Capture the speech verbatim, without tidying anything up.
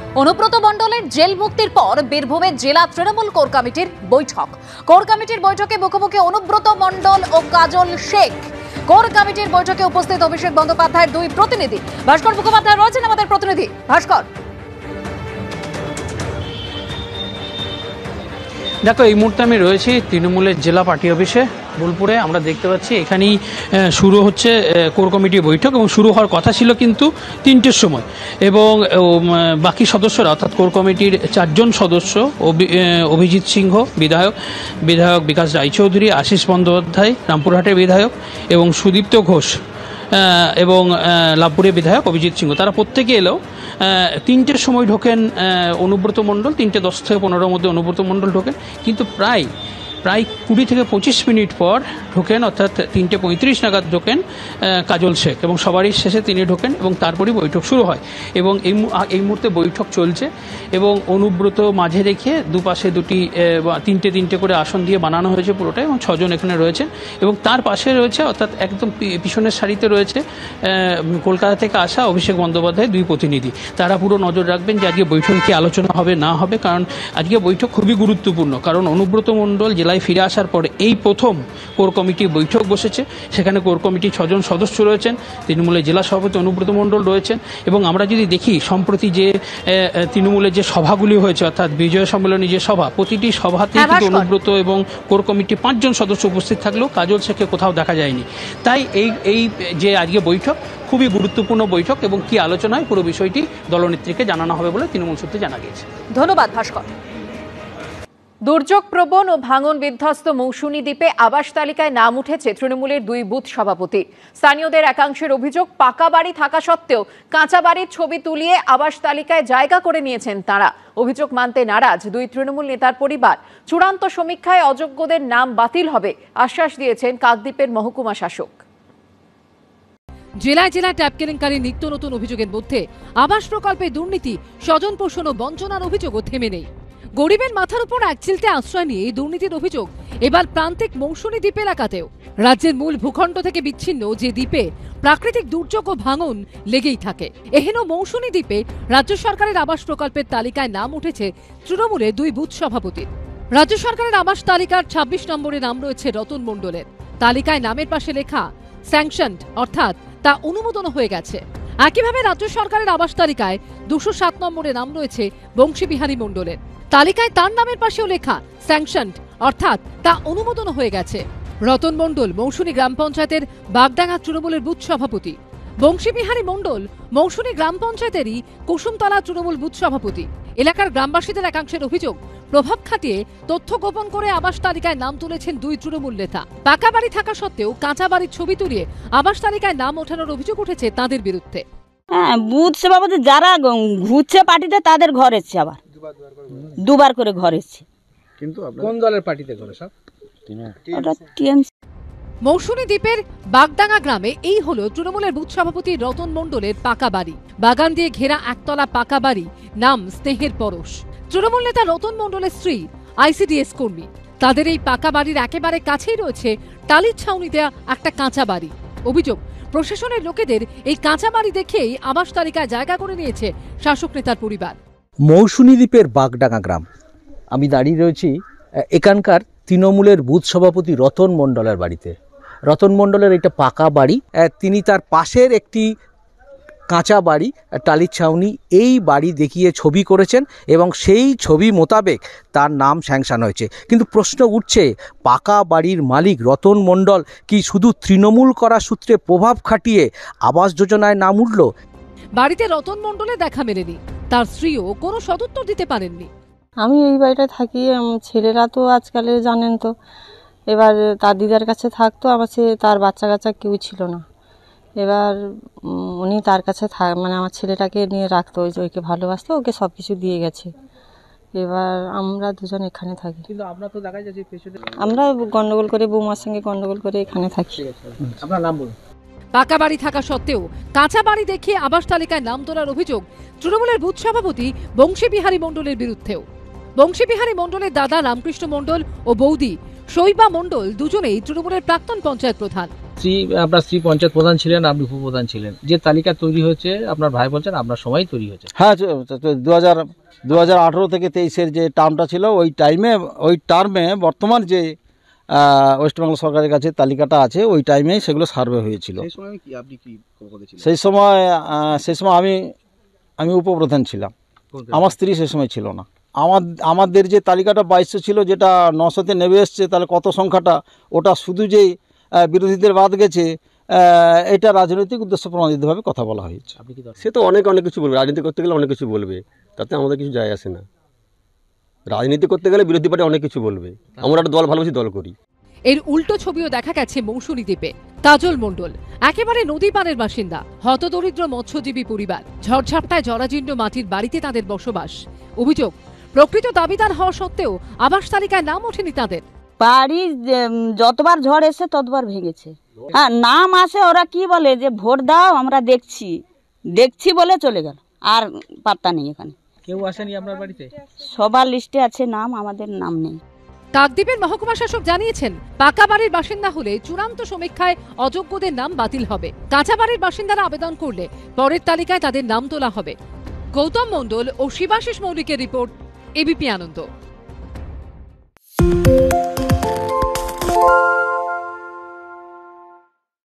অনুব্রত মণ্ডলের জেল মুক্তির পর বীরভূমে জেলা তৃণমূল কোর কমিটির বৈঠক। কোর কমিটির বৈঠকে মুখোমুখি অনুব্রত মণ্ডল ও কাজল শেখ। কোর কমিটির বৈঠকে উপস্থিত অভিষেক বন্দ্যোপাধ্যায়ের দুই প্রতিনিধি। ভাস্কর মুখোপাধ্যায় রয়েছেন আমাদের প্রতিনিধি। ভাস্কর, দেখো, এই মুহূর্তে আমি রয়েছি তৃণমূলের জেলা পার্টি অফিসে বোলপুরে। আমরা দেখতে পাচ্ছি এখানেই শুরু হচ্ছে কোর কমিটির বৈঠক এবং শুরু হওয়ার কথা ছিল কিন্তু তিনটের সময়, এবং বাকি সদস্যরা অর্থাৎ কোর কমিটির চারজন সদস্য অভিজিৎ সিংহ বিধায়ক, বিধায়ক বিকাশ রায়চৌধুরী, আশিস বন্দ্যোপাধ্যায় রামপুরহাটের বিধায়ক এবং সুদীপ্ত ঘোষ এবং লাভপুরের বিধায়ক অভিজিৎ সিংহ, তারা প্রত্যেকে এলেও তিনটের সময় ঢোকেন অনুব্রত মণ্ডল। তিনটে দশ থেকে পনেরোর মধ্যে অনুব্রত মণ্ডল ঢোকেন, কিন্তু প্রায় প্রায় কুড়ি থেকে পঁচিশ মিনিট পর ঢোকেন, অর্থাৎ তিনটে পঁয়ত্রিশ নাগাদ ঢোকেন কাজল শেখ, এবং সবারই শেষে তিনি ঢোকেন এবং তারপরই বৈঠক শুরু হয়। এবং এই এই মুহূর্তে বৈঠক চলছে এবং অনুব্রত মাঝে রেখে দুপাশে দুটি তিনটে তিনটে করে আসন দিয়ে বানানো হয়েছে পুরোটা, এবং ছজন এখানে রয়েছেন। এবং তার পাশে রয়েছে, অর্থাৎ একদম পিছনের সারিতে রয়েছে কলকাতা থেকে আসা অভিষেক বন্দ্যোপাধ্যায় দুই প্রতিনিধি। তারা পুরো নজর রাখবেন যে আজকে বৈঠকে কি আলোচনা হবে না হবে, কারণ আজকে বৈঠক খুবই গুরুত্বপূর্ণ। কারণ অনুব্রত মণ্ডল জেলায় ফিরে আসার পরে এই প্রথম কোর কমিটি বৈঠক বসেছে। সেখানে কোর কমিটির ছজন সদস্য রয়েছেন, তৃণমূলের জেলা সভাপতি অনুব্রত মণ্ডল রয়েছেন। এবং আমরা যদি দেখি সম্প্রতি যে তৃণমূলের যে সভাগুলি হয়েছে, অর্থাৎ বিজয় সম্মেলনী যে সভা, প্রতিটি সভাতে কিন্তু অনুব্রত এবং কোর কমিটি পাঁচজন সদস্য উপস্থিত থাকলেও কাজল শেখকে কোথাও দেখা যায়নি। তাই এই এই যে আজকে বৈঠক খুবই গুরুত্বপূর্ণ বৈঠক, এবং কি আলোচনা হয় পুরো বিষয়টি দলনেত্রীকে জানানো হবে বলে তৃণমূল সূত্রে জানা গিয়েছে। ধন্যবাদ ভাস্কর। দুর্যোগ প্রবণ ও ভাঙন বিধ্বস্ত মৌসুমী দ্বীপে আবাস তালিকায় নাম উঠেছে তৃণমূলের দুই বুথ সভাপতি। স্থানীয়দের একাংশের অভিযোগ, পাকা বাড়ি থাকা সত্ত্বেও কাঁচা বাড়ির ছবি তুলিয়ে আবাস তালিকায় জায়গা করে নিয়েছেন তাঁরা। অভিযোগ মানতে নারাজ দুই তৃণমূল নেতার পরিবার। চূড়ান্ত সমীক্ষায় অযোগ্যদের নাম বাতিল হবে আশ্বাস দিয়েছেন কাকদ্বীপের মহকুমা শাসক। জেলায় জেলায় ট্যাপ কেলেঙ্কারির নিত্য নতুন অভিযোগের মধ্যে আবাস প্রকল্পে দুর্নীতি, স্বজন পোষণ ও বঞ্চনার অভিযোগও থেমে নেই। গরিবের মাথার উপর এক চিলতে আশ্রয় নিয়ে দুর্নীতির অভিযোগ এবার প্রান্তিক মৌসুমী দ্বীপ এলাকাতেও। রাজ্যের মূল ভূখণ্ড থেকে বিচ্ছিন্ন যে দ্বীপে প্রাকৃতিক দুর্যোগ ও ভাঙন লেগেই থাকে, এহেন মৌসুমী দ্বীপে রাজ্য সরকারের আবাস প্রকল্পের তালিকায় নাম উঠেছে তৃণমূলের দুই বুথ সভাপতির। রাজ্য সরকারের আবাস তালিকার ছাব্বিশ নম্বরে নাম রয়েছে রতন মণ্ডলের। তালিকায় নামের পাশে লেখা স্যাংশনড, অর্থাৎ তা অনুমোদন হয়ে গেছে। একইভাবে রাজ্য সরকারের আবাস তালিকায় দুশো সাত নম্বরে নাম রয়েছে বংশীবিহারী মণ্ডলের। তালিকায় তার নামের পাশেও লেখা স্যাংশনড, অর্থাৎ তা অনুমোদন হয়ে গেছে। রতন মণ্ডল মৌসুমী গ্রাম পঞ্চায়েতের বাগডাঙ্গা তৃণমূলের বুথ সভাপতি। বংশীবিহারী মণ্ডল মৌসুমী গ্রাম পঞ্চায়েতেরই কুসুমতলা তৃণমূল বুথ সভাপতি। এলাকার গ্রামবাসীদের একাংশের অভিযোগ, প্রভাব খাটিয়ে তথ্য গোপন করে আবাস তালিকায় নাম তুলেছেন দুই তৃণমূল নেতা। পাকা বাড়ি থাকা সত্ত্বেও কাঁচা বাড়ির ছবি তুলিয়ে আবাস তালিকায় নাম ওঠানোর অভিযোগ উঠেছে তাদের বিরুদ্ধে। হ্যাঁ, বুথ সভাপতি যারা ঘুরছে পার্টিতে তাদের ঘর এসছে, আবার দুবার করে ঘর এসছে। কিন্তু কোন দলের পার্টিতে ঘর সব? মৌসুমী দ্বীপের বাগডাঙ্গা গ্রামে এই হলো তৃণমূলের বুথ সভাপতি রতন মণ্ডলের পাকা বাড়ি। বাগান দিয়ে ঘেরা একতলা পাকা বাড়ি, নাম স্নেহের পরশ। তৃণমূল নেতা রতন মণ্ডলের স্ত্রী আইসিডিএস কর্মী। তাদের এই পাকা বাড়ির একেবারে কাছেই রয়েছে টালির ছাউনি দেয়া একটা কাঁচা বাড়ি। অভিযোগ, প্রশাসনের লোকেদের এই কাঁচা বাড়ি দেখেই আবাস তালিকায় জায়গা করে নিয়েছে শাসক নেতার পরিবার। মৌসুমী দ্বীপের বাগডাঙ্গা গ্রাম, আমি দাঁড়িয়ে রয়েছি এখানকার তৃণমূলের বুথ সভাপতি রতন মণ্ডলের বাড়িতে। রতন মণ্ডলের এটা পাকা বাড়ি, তিনি তার পাশের একটি কাঁচা বাড়ি টালির ছাউনি, এই বাড়ি দেখিয়ে ছবি করেছেন এবং সেই ছবি মোতাবেক তার নাম স্যাংশন হয়েছে। কিন্তু প্রশ্ন উঠছে, পাকা বাড়ির মালিক রতন মণ্ডল কি শুধু তৃণমূল করা সূত্রে প্রভাব খাটিয়ে আবাস যোজনায় নাম উঠল? বাড়িতে রতন মণ্ডলের দেখা মেলেনি, তার স্ত্রীও কোনো সদুত্তর দিতে পারেননি। আমি এই বাড়িটা থাকি, ছেলেরা তো আজকালে জানেন তো, এবার তার দিদার কাছে থাকতো, আমার সে তার বাচ্চা কাচ্চা কেউ ছিল না। এবার উনি তার কাছে থাক মানে আমার ছেলেটাকে নিয়ে রাখতো, ওই যে ওইকে ভালোবাসতো, ওকে সব কিছু দিয়ে গেছে। এবার আমরা দুজন এখানে থাকি। কিন্তু আমরা তো দেখা যাচ্ছে আমরা গন্ডগোল করে, বৌমার সঙ্গে গন্ডগোল করে এখানে থাকি। আপনার নাম বলুন। পাকা বাড়ি থাকা সত্ত্বেও কাঁচা বাড়ি দেখিয়ে আবাস তালিকায় নাম তোলার অভিযোগ তৃণমূলের বুথ সভাপতি বংশীবিহারী মণ্ডলের বিরুদ্ধেও। বংশীবিহারী মণ্ডলের দাদা রামকৃষ্ণ মণ্ডল ও বৌদি শৈবা মণ্ডল দুজনেই তৃণমূলের প্রাক্তন পঞ্চায়েত প্রধান। স্ত্রী আপনার স্ত্রী পঞ্চায়েত প্রধান ছিলেন, আপনি উপপ্রধান ছিলেন, যে তালিকা তৈরি হয়েছে আপনার ভাই বলছেন আপনার সময় তৈরি হয়েছে। হ্যাঁ, দু হাজার দু হাজার আঠেরো থেকে তেইশের যে টার্মটা ছিল ওই টাইমে ওই টার্মে বর্তমান যে ওয়েস্টবেঙ্গল সরকারের কাছে তালিকাটা আছে ওই টাইমে সেগুলো সার্ভে হয়েছিল। সেই সময় সেই সময় আমি আমি উপপ্রধান ছিলাম, আমার স্ত্রী সেই সময় ছিল না। আমার আমাদের যে তালিকাটা বাইশশো ছিল, যেটা নশোতে নেমে এসছে, তাহলে কত সংখ্যাটা ওটা শুধু যে বিরোধীদের বাদ গেছে, এটা রাজনৈতিক উদ্দেশ্য প্রণোদিতভাবে কথা বলা হয়েছে। সে তো অনেক অনেক কিছু বলবে, রাজনীতি করতে গেলে অনেক কিছু বলবে, তাতে আমাদের কিছু যায় আসে না। রাজনীতি করতে গেলে বিরোধী পার্টি অনেক কিছু বলবে, আমরা একটা দল ভালোবাসি, দল করি। এর উল্টো ছবিও দেখা গেছে মৌসুনী দ্বীপে। তাজল মণ্ডল একেবারে নদী পাড়ের বাসিন্দা, হতদরিদ্র মৎস্যজীবী পরিবার। ঝড়ঝাপটায় জরাজীর্ণ মাটির বাড়িতে তাদের বসবাস। অভিযোগ, প্রকৃত দাবিদার হওয়া সত্ত্বেও আবাস তালিকায় নাম ওঠেনি তাদের। বাড়ি যতবার ঝড় এসে ততবার ভেঙেছে। হ্যাঁ, নাম আসে, ওরা কি বলে যে ভোট দাও, আমরা দেখছি দেখছি বলে চলে গেল, আর পাত্তা নেই। এখানে কেউ আসেনি আপনার বাড়িতে? সবার লিস্টে আছে নাম, আমাদের নাম নেই। কাকদ্বীপের মহকুমা শাসক জানিয়েছেন, পাকা বাড়ির বাসিন্দা হলে চূড়ান্ত সমীক্ষায় অযোগ্যদের নাম বাতিল হবে। কাঁচা বাড়ির বাসিন্দারা আবেদন করলে পরের তালিকায় তাদের নাম তোলা হবে। গৌতম মণ্ডল ও শিবাশিস মৌলিকের রিপোর্ট, এবিপি আনন্দ।